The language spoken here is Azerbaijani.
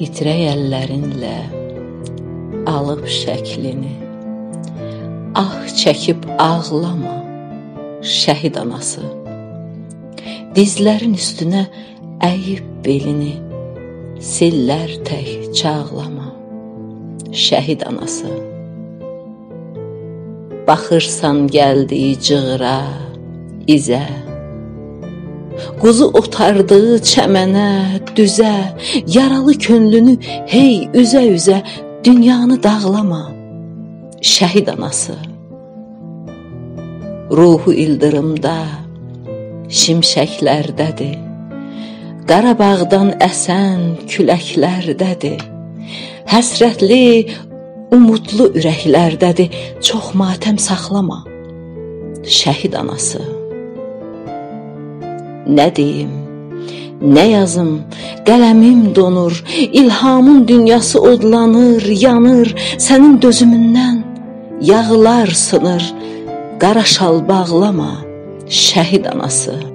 titrək əllərinlə alıb şəklini, ah çəkib ağlama, şəhid anası. Dizlərin üstünə əyib belini, sillər tək çağlama, şəhid anası. Baxırsan gəldiyi cığıra, izə, quzu otardığı çəmənə, düzə, yaralı könlünü hey üzə-üzə, dünyanı dağlama, şəhid anası. Ruhu ildırımda, şimşəklərdədir, Qarabağdan əsən küləklərdədir, həsrətli, umudlu ürəklərdədir, çox matəm saxlama, şəhid anası. Nə deyim, nə yazım, qələmim donur, ilhamın dünyası odlanır, yanır, sənin dözümündən yağlar sınır, qara şal bağlama, şəhid anası.